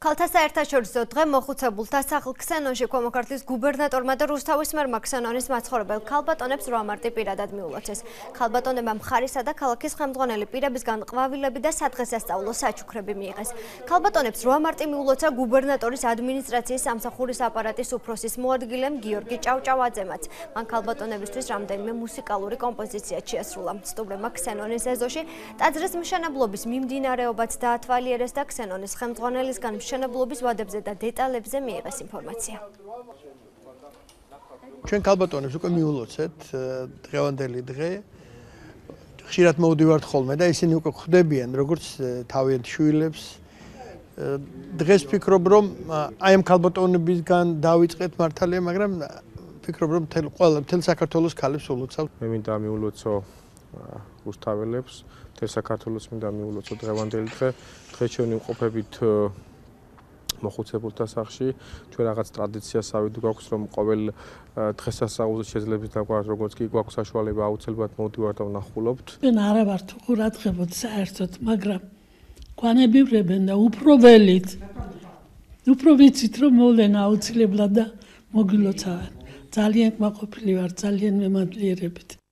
ქალთა საერთაშორისო დღე მოხუცებულთა სახლ ქსენონში ქვემოქართლის გუბერნატორმა და რუსთავის მერმა ქსენონის მაცხოვრებელ ქალბატონებს 8 მარტი პირადად მიულოცეს. ქალბატონებმა მხარისა და ქალაქის ხელმძღვანელი პირებისგან ყვავილები და სადღესასწაულო საჩუქრები მიიღეს. ქალბატონებს 8 მარტი მიულოცა გუბერნატორის ადმინისტრაციის სამსახურის აპარატის უფროსის მოადგილემ გიორგი ჭავჭავაძემაც. მან ქალბატონებისთვის რამდენიმე მუსიკალური კომპოზიცია შეასრულა. სტუმრებმა ქსენონის ეზოში ტაძრის მშენებლობის მიმდინარეობაც დაათვალიერეს და ქსენონის ხელმძღვანელისგან მშენებლობის ვადებზე და დეტალებზე მიიღეს ინფორმაცია. ჩვენ ქალბატონებს უკვე მიულოცეთ დღევანდელი დღე. ხშირად მოვდივართ ხოლმე და ისინი უკვე ხვდებიან როგორც თავიანთ შვილებს. დღეს ფიქრობ რომ აი ამ ქალბატონებისგან დავიწყეთ მართალია, მაგრამ ფიქრობ რომ მთელ საქართველოს ქალებს ულოცავ. მე მინდა მიულოცო რუსთაველებს, მთელ საქართველოს მინდა მიულოცო დღევანდელი დღე. დღეს ჩვენ ვიმყოფებით მოხუცებულთა სახლში. ჩვენ რაღაც ტრადიციას ავიდ გვაქვს რომ ყოველ დღესასწაულზე შეძლებს დაგვართ როგორც კი გვაქვს საშუალება აუცილებლად მოვდივართ და ვნახულობთ. ჩვენ არა ვართ ყურადღებოდ საერთოდ, მაგრამ გვანებივრებენ და უფრო ველით. უფრო ვიცით რომ მოვლენ აუცილებლად და მოგილოცავენ. ძალიან კმაყოფილი ვარ, ძალიან მემამლიერებით.